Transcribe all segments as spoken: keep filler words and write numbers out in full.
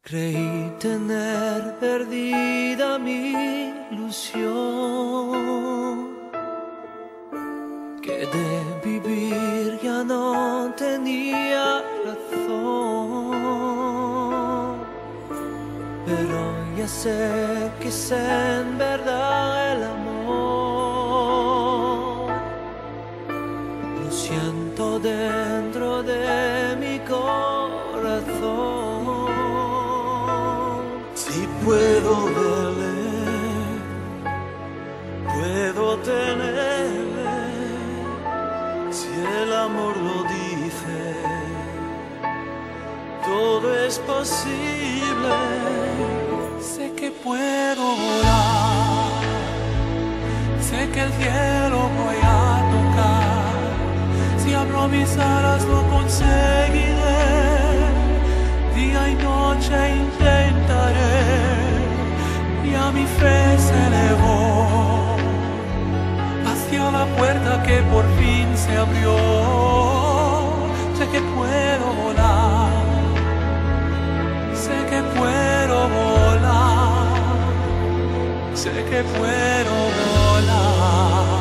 Creí tener perdida mi ilusión, que de vivir ya no tenía razón. Pero ya sé que es en verdad el amor. Lo siento dentro de mi corazón. Si puedo verle, puedo tenerle, si el amor lo dice, todo es posible. Sé que puedo volar, sé que el cielo voy a tocar, si abro mis alas lo conseguiré, día y noche intentaré, y a mi fe se elevó hacia la puerta que por fin se abrió. Sé que puedo volar, sé que puedo volar, sé que puedo volar.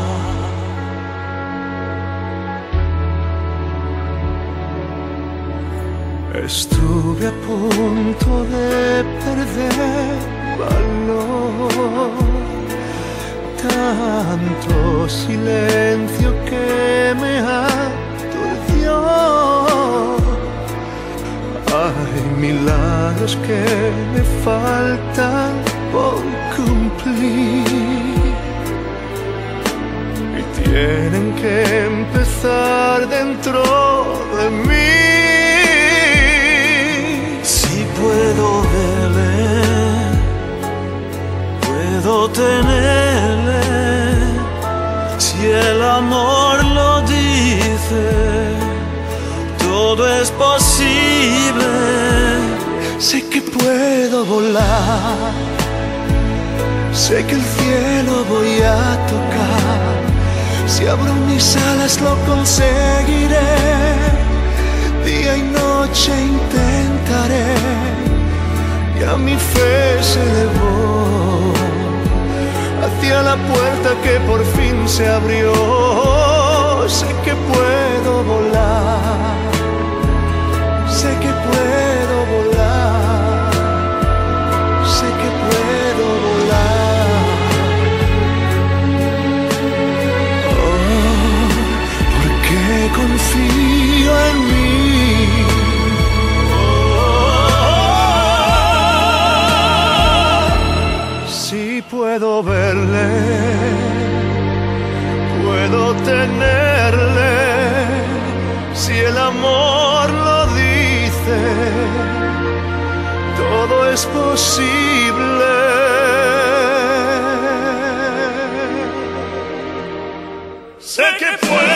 Estuve a punto de perder valor, tanto silencio que me aturdió. Hay milagros que me faltan por cumplir y tienen que empezar dentro de mí. Puedo verle, puedo tenerle, si el amor lo dice, todo es posible. Sé que puedo volar, sé que el cielo voy a tocar, si abro mis alas lo conseguiré, día y noche intentaré, y a mi fe se elevó hacia la puerta que por fin se abrió. Sé que puedo volar, sé que puedo volar, sé que puedo volar. Oh, porque confío en mí. Puedo verle, puedo tenerle, si el amor lo dice, todo es posible. Sé que puedo.